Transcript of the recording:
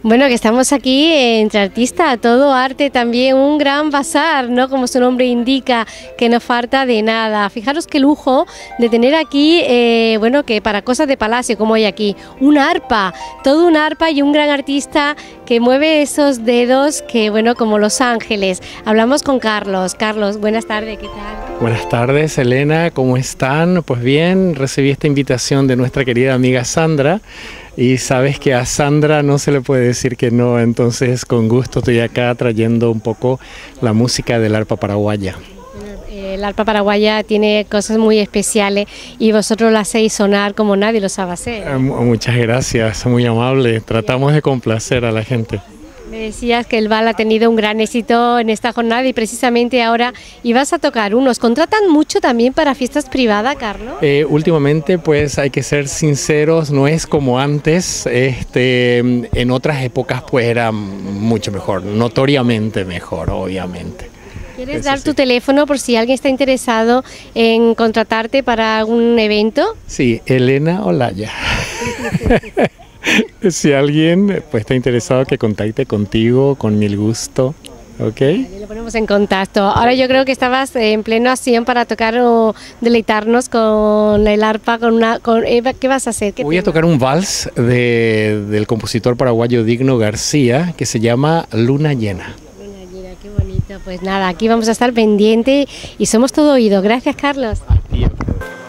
Bueno, que estamos aquí entre artistas, todo arte también, un gran bazar, ¿no? Como su nombre indica, que no falta de nada. Fijaros qué lujo de tener aquí, bueno, que para cosas de palacio como hay aquí, un arpa, todo un arpa y un gran artista que mueve esos dedos que, bueno, como los ángeles. Hablamos con Carlos. Carlos, buenas tardes, ¿qué tal? Buenas tardes, Elena, ¿cómo están? Pues bien, recibí esta invitación de nuestra querida amiga Sandra y sabes que a Sandra no se le puede decir que no, entonces con gusto estoy acá trayendo un poco la música del arpa paraguaya. El arpa paraguaya tiene cosas muy especiales y vosotros la hacéis sonar como nadie lo sabe hacer. Muchas gracias, muy amable, tratamos de complacer a la gente. Me decías que el bal ha tenido un gran éxito en esta jornada y precisamente ahora ibas a tocar unos. ¿Contratan mucho también para fiestas privadas, Carlos? Últimamente, pues hay que ser sinceros, no es como antes. En otras épocas, pues era mucho mejor, notoriamente mejor, obviamente. ¿Quieres dar tu teléfono por si alguien está interesado en contratarte para algún evento? Sí, Elena Olaya. Si alguien pues, está interesado que contacte contigo, con mil gusto, ¿ok? Lo ponemos en contacto. Ahora yo creo que estabas en pleno acción para tocar o deleitarnos con el arpa, ¿qué vas a hacer? Voy a tocar un vals del compositor paraguayo Digno García que se llama Luna Llena. Luna Llena, qué bonito. Pues nada, aquí vamos a estar pendientes y somos todo oído. Gracias, Carlos. A ti.